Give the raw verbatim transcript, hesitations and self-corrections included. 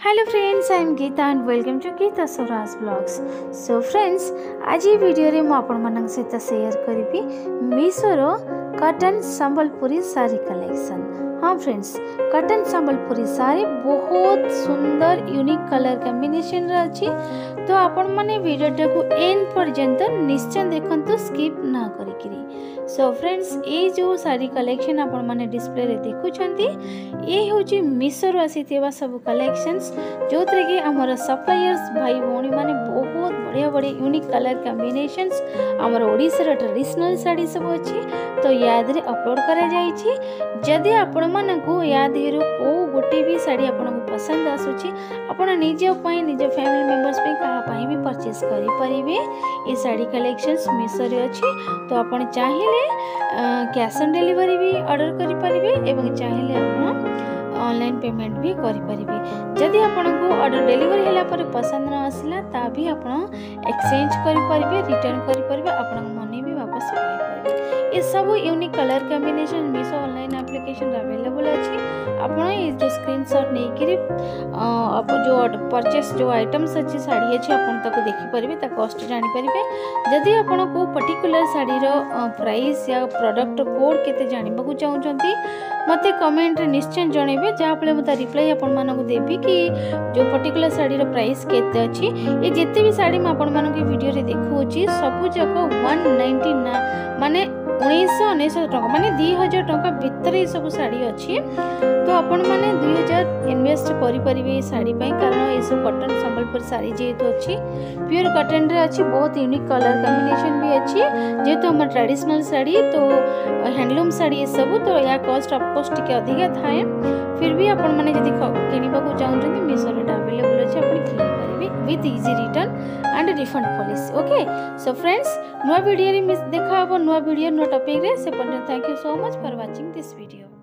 Hello friends, I am Geeta and welcome to Geeta Swaraj blogs. So friends, आज ये video रे आपण सहित शेयर करी मीशोर कॉटन संबलपुरी साड़ी कलेक्शन। हाँ फ्रेंड्स, कॉटन संबलपुरी साड़ी बहुत सुंदर यूनिक कलर कॉम्बिनेशन अच्छी, तो आपण माने वीडियो को एंड पर्यंत निश्चय देखंतु, स्किप ना करिकिरी। सो फ्रेंड्स, ये जो साड़ी कलेक्शन आपण माने डिस्प्ले रे देखुछंती, ये होची मीशोर आसीथिबा सब कलेक्शंस जो थे कि आमर सप्लायर्स भाई भौणी माने बहुत बढ़िया बढ़िया यूनिक कलर कॉम्बिनेशंस आमर ओडिसा ट्रेडिशनल साड़ी सब अच्छी, तो याद रे अपलोड करा जाइछि। जदि आपण मानकु याद हेरु को गोटे भी साड़ी आपनको पसंद आसुछि, आपण निजे पई निजे फैमिली मेंबर्स पे कहा पई भी परचेस करि परिबे। ये साड़ी कलेक्शंस मीशो रे अछि, तो आपण चाहिले कैश ऑन डिलीवरी भी ऑर्डर करि परिबे एवं चाहिले आपण ऑनलाइन पेमेंट भी करि परिबे। जदि आपनको ऑर्डर डिलीवरी होला पर पसंद न आसला ता भी आपण एक्सचेंज करि परिबे, रिटर्न करि परिबे, आपण मनी भी वापस पाई परिबे। ये सब unique colour combination Meesho online application available अच्छी। आपड़ ये जो स्क्रीनशॉट नहीं कि आप जो परचेस जो आइटम्स अच्छी साड़ी अच्छी आपको देखिपारे, कस्ट जानीपारे। जदि आपड़ को पर्टिकुलर साड़ी प्राइस या प्रोडक्ट कोड केते जानवा चाहते मत कमेंट निश्चय जनइबे, जहाँफल मुझे रिप्लाई आपण मानक देवी कि जो पर्टिकुलर साड़ी प्राइस केते अच्छी। ये जिते भी साड़ी मुझे वीडियो रे देखुची सबू जाक वन नाइंटी माने उन्नीस उन्नीस टका माने दुई हजार टका भितर ये सब साड़ी अच्छी, तो आपण मैंने दुई हजार इनवेस्ट करें साड़ी पाई, कारण ये सब कॉटन संबलपुर साड़ी जेहेतु अच्छी प्योर कॉटन रे अच्छी, बहुत यूनिक कलर कॉम्बिनेशन भी अच्छी। जेहेतु हम ट्रेडिशनल साड़ी तो हैंडलूम साड़ी ये सब, तो या कॉस्ट ऑफकोर्स टिके अधिका थाए, फिर भी आपण मैंने जब किणवाक चाहते मीशो रे अवेलेबल अच्छे, आप किनी पारे with easy return and refund policy. Okay, so friends, नुआ वीडियो रे देखा नुआ वीडियो नुआ टॉपिक रे, से पर्यंत thank you so much for watching this video.